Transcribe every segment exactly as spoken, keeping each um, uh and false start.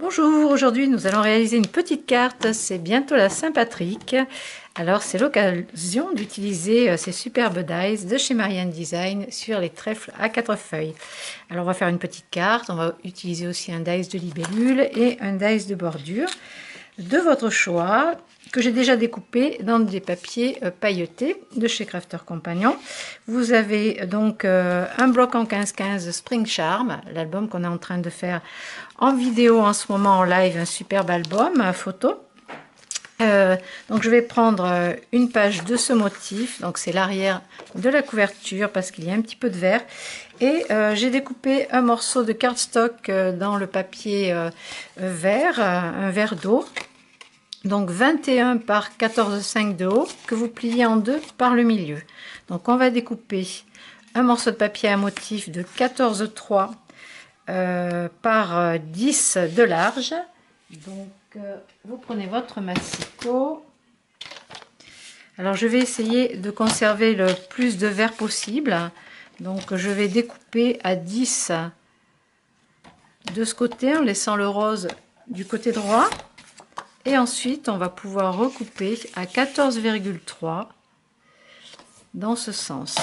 Bonjour, aujourd'hui nous allons réaliser une petite carte, c'est bientôt la Saint-Patrick. Alors c'est l'occasion d'utiliser ces superbes dies de chez Marianne Design sur les trèfles à quatre feuilles. Alors on va faire une petite carte, on va utiliser aussi un dies de libellule et un dies de bordure de votre choix, que j'ai déjà découpé dans des papiers pailletés de chez Crafter Compagnon. Vous avez donc euh, un bloc en quinze quinze Spring Charm, l'album qu'on est en train de faire en vidéo en ce moment en live, un superbe album photo. Euh, donc je vais prendre une page de ce motif, donc c'est l'arrière de la couverture parce qu'il y a un petit peu de vert, et euh, j'ai découpé un morceau de cardstock dans le papier euh, vert, un verre d'eau, donc vingt et un par quatorze virgule cinq de haut, que vous pliez en deux par le milieu. Donc on va découper un morceau de papier à motif de quatorze virgule trois euh, par dix de large. Donc euh, vous prenez votre massicot. Alors je vais essayer de conserver le plus de vert possible, donc je vais découper à dix de ce côté en laissant le rose du côté droit, et ensuite on va pouvoir recouper à quatorze virgule trois dans ce sens.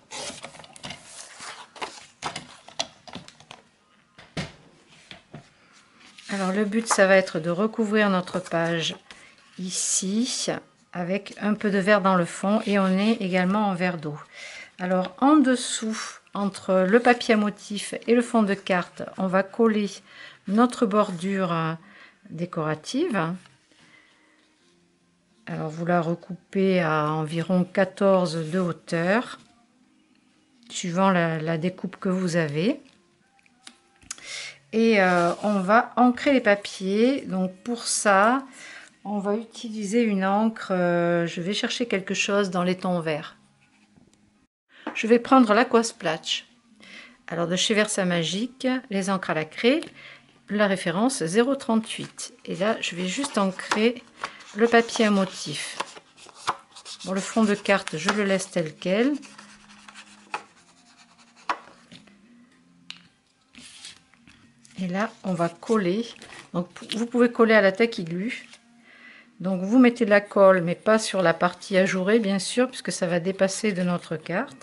Alors le but, ça va être de recouvrir notre page ici avec un peu de vert dans le fond, et on est également en verre d'eau. Alors en dessous, entre le papier à motif et le fond de carte, on va coller notre bordure décorative. Alors vous la recoupez à environ quatorze de hauteur, suivant la, la découpe que vous avez. Et euh, on va ancrer les papiers. Donc pour ça, on va utiliser une encre, euh, je vais chercher quelque chose dans les tons verts. Je vais prendre l'Aqua-Splatch. Alors de chez Versamagic, les encres à la craie, la référence zéro trente-huit. Et là, je vais juste ancrer le papier à motif. Bon, le fond de carte, je le laisse tel quel. Et là, on va coller. Donc, vous pouvez coller à la taque aiguë. Donc, vous mettez de la colle, mais pas sur la partie ajourée, bien sûr, puisque ça va dépasser de notre carte.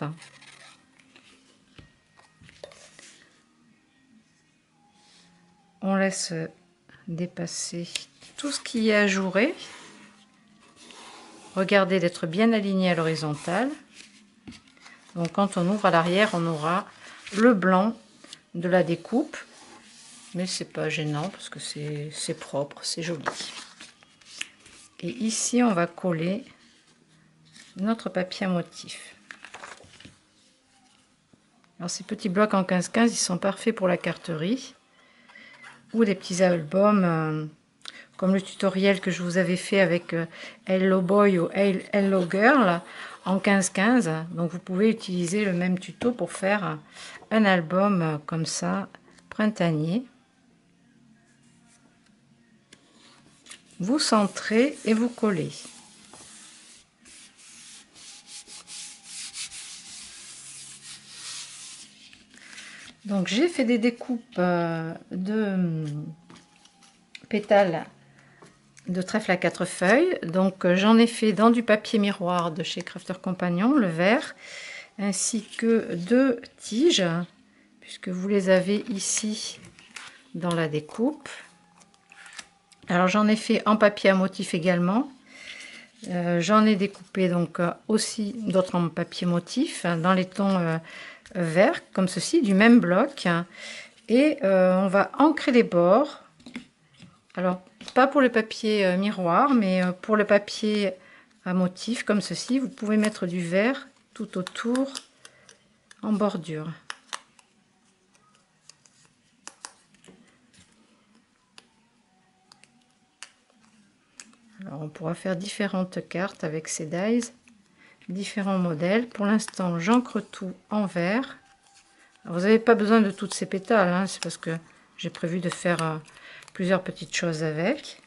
On laisse dépasser tout ce qui est ajouré. Regardez d'être bien aligné à l'horizontale. Donc, quand on ouvre à l'arrière, on aura le blanc de la découpe. Mais c'est pas gênant parce que c'est propre, c'est joli. Et ici, on va coller notre papier à motif. Alors ces petits blocs en quinze quinze, ils sont parfaits pour la carterie ou des petits albums euh, comme le tutoriel que je vous avais fait avec euh, Hello Boy ou Hello Girl en quinze quinze. Donc vous pouvez utiliser le même tuto pour faire un album euh, comme ça, printanier. Vous centrez et vous collez. Donc j'ai fait des découpes de pétales de trèfle à quatre feuilles. Donc j'en ai fait dans du papier miroir de chez Crafter Compagnon, le vert, ainsi que deux tiges, puisque vous les avez ici dans la découpe. Alors j'en ai fait en papier à motif également. Euh, j'en ai découpé donc aussi d'autres en papier motif dans les tons euh, verts comme ceci, du même bloc, et euh, on va ancrer les bords. Alors pas pour le papier euh, miroir, mais euh, pour le papier à motif comme ceci, vous pouvez mettre du vert tout autour en bordure. Alors on pourra faire différentes cartes avec ces dies, différents modèles. Pour l'instant, j'ancre tout en vert. Alors, vous n'avez pas besoin de toutes ces pétales, hein, c'est parce que j'ai prévu de faire euh, plusieurs petites choses avec.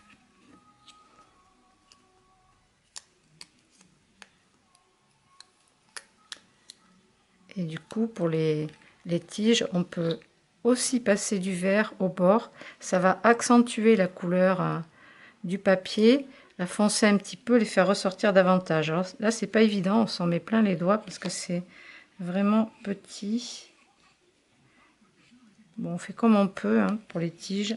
Et du coup, pour les, les tiges, on peut aussi passer du vert au bord. Ça va accentuer la couleur euh, du papier, la foncer un petit peu, les faire ressortir davantage. Alors là, c'est pas évident, on s'en met plein les doigts parce que c'est vraiment petit. Bon, on fait comme on peut hein, pour les tiges.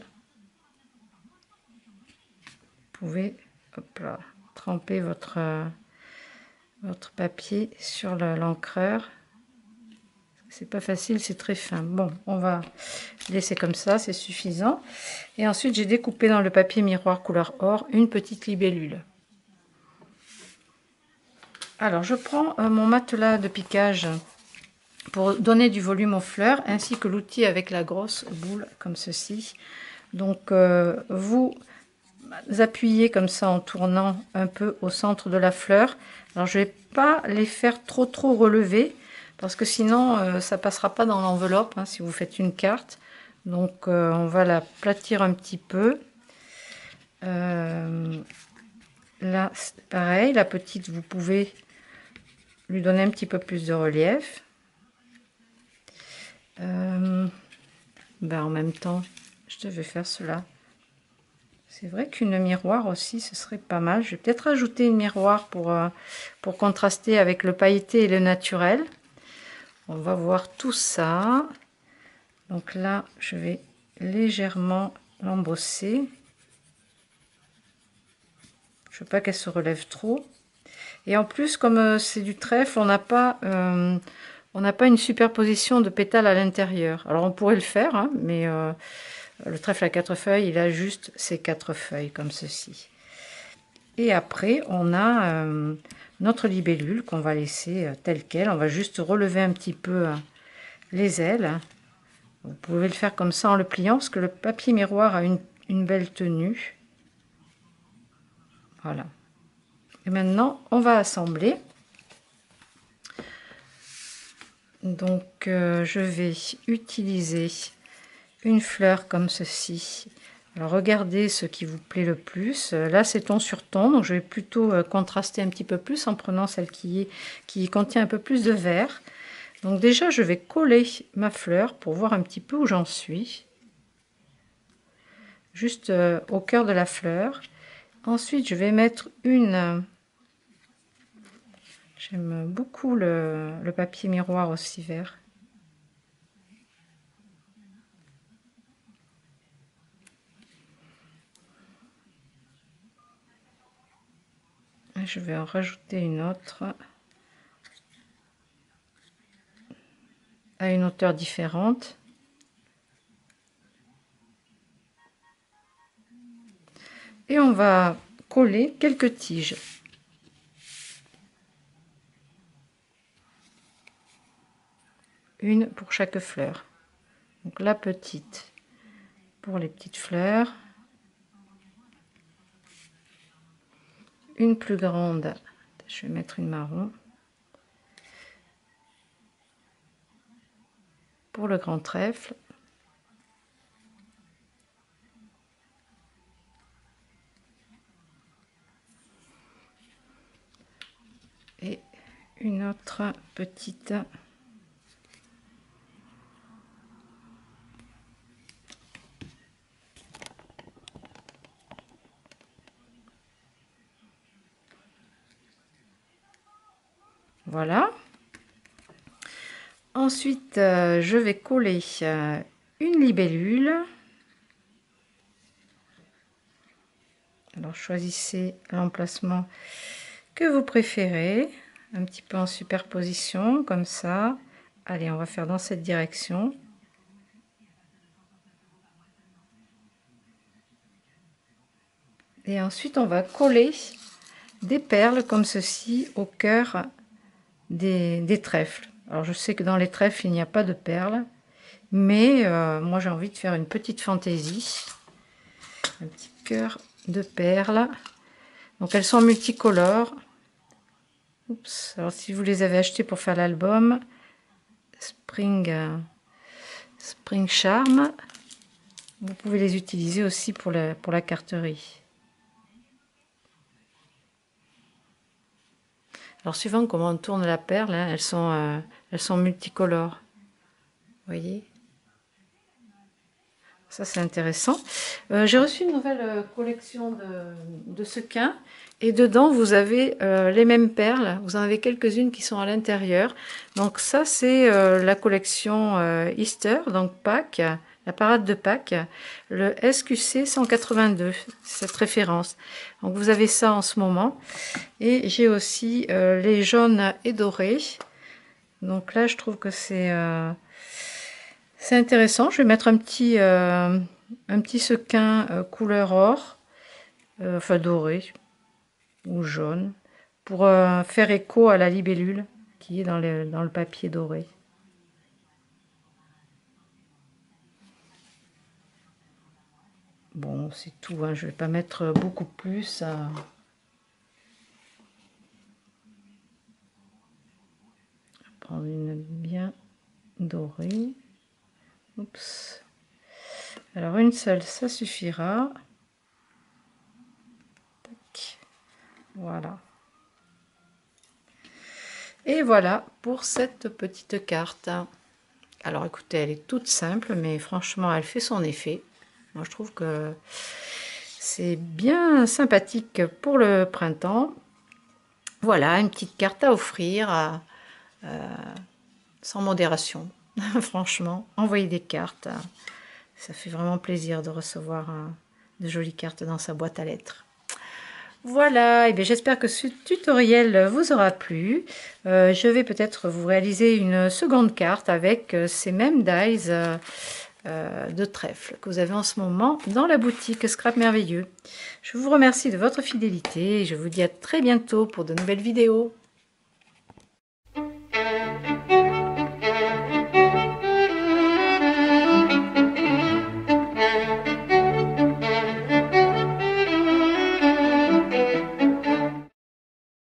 Vous pouvez hop là, tremper votre, euh, votre papier sur l'encreur. C'est pas facile, c'est très fin. Bon, on va laisser comme ça, c'est suffisant. Et ensuite, j'ai découpé dans le papier miroir couleur or une petite libellule. Alors, je prends euh, mon matelas de piquage pour donner du volume aux fleurs, ainsi que l'outil avec la grosse boule, comme ceci. Donc, euh, vous appuyez comme ça en tournant un peu au centre de la fleur. Alors, je vais pas les faire trop trop relever, parce que sinon, euh, ça passera pas dans l'enveloppe, hein, si vous faites une carte. Donc, euh, on va l'aplatir un petit peu. Euh, là, c'est pareil, la petite, vous pouvez lui donner un petit peu plus de relief. Euh, ben en même temps, je devais faire cela. C'est vrai qu'une miroir aussi, ce serait pas mal. Je vais peut-être ajouter une miroir pour, euh, pour contraster avec le pailleté et le naturel. On va voir tout ça. Donc là, je vais légèrement l'embosser. Je veux pas qu'elle se relève trop. Et en plus, comme euh, c'est du trèfle, on n'a pas, euh, on n'a pas une superposition de pétales à l'intérieur. Alors on pourrait le faire, hein, mais euh, le trèfle à quatre feuilles, il a juste ces quatre feuilles comme ceci. Et après, on a euh, notre libellule qu'on va laisser euh, telle quelle. On va juste relever un petit peu euh, les ailes. Vous pouvez le faire comme ça en le pliant, parce que le papier miroir a une, une belle tenue. Voilà. Et maintenant, on va assembler. Donc, euh, je vais utiliser une fleur comme ceci. Alors, regardez ce qui vous plaît le plus. Là, c'est ton sur ton, donc je vais plutôt euh, contraster un petit peu plus en prenant celle qui, est, qui contient un peu plus de vert. Donc déjà, je vais coller ma fleur pour voir un petit peu où j'en suis. Juste euh, au cœur de la fleur. Ensuite, je vais mettre une... J'aime beaucoup le, le papier miroir aussi vert. Je vais en rajouter une autre à une hauteur différente. Et on va coller quelques tiges. Une pour chaque fleur. Donc la petite pour les petites fleurs. Une plus grande, je vais mettre une marron. Pour le grand trèfle. Et une autre petite. Voilà. Ensuite, euh, je vais coller euh, une libellule. Alors, choisissez l'emplacement que vous préférez. Un petit peu en superposition, comme ça. Allez, on va faire dans cette direction. Et ensuite, on va coller des perles comme ceci au cœur des, des trèfles. Alors, je sais que dans les trèfles, il n'y a pas de perles. Mais euh, moi, j'ai envie de faire une petite fantaisie. Un petit cœur de perles. Donc, elles sont multicolores. Oups. Alors, si vous les avez achetées pour faire l'album, Spring, euh, Spring Charm, vous pouvez les utiliser aussi pour la, pour la carterie. Alors, suivant comment on tourne la perle, hein, elles sont, euh, elles sont multicolores. Vous voyez? Ça, c'est intéressant. Euh, j'ai reçu une nouvelle euh, collection de, de sequins. Et dedans, vous avez euh, les mêmes perles. Vous en avez quelques-unes qui sont à l'intérieur. Donc ça, c'est euh, la collection euh, Easter, donc Pâques, la parade de Pâques. Le S Q C cent quatre-vingt-deux, cette référence. Donc vous avez ça en ce moment. Et j'ai aussi euh, les jaunes et dorés. Donc là, je trouve que c'est... Euh, C'est intéressant. Je vais mettre un petit, euh, un petit sequin euh, couleur or, euh, enfin doré ou jaune, pour euh, faire écho à la libellule qui est dans le, dans le papier doré. Bon, c'est tout, hein. Je vais pas mettre beaucoup plus. Hein. Je vais prendre une bien dorée. Oups. Alors une seule, ça suffira. Tac. Voilà. Et voilà pour cette petite carte. Alors écoutez, elle est toute simple, mais franchement, elle fait son effet. Moi, je trouve que c'est bien sympathique pour le printemps. Voilà, une petite carte à offrir, euh, sans modération. Franchement, envoyer des cartes, ça fait vraiment plaisir de recevoir euh, de jolies cartes dans sa boîte à lettres. Voilà, et bien j'espère que ce tutoriel vous aura plu. Euh, je vais peut-être vous réaliser une seconde carte avec euh, ces mêmes dies euh, euh, de trèfle que vous avez en ce moment dans la boutique Scrap Merveilleux. Je vous remercie de votre fidélité et je vous dis à très bientôt pour de nouvelles vidéos.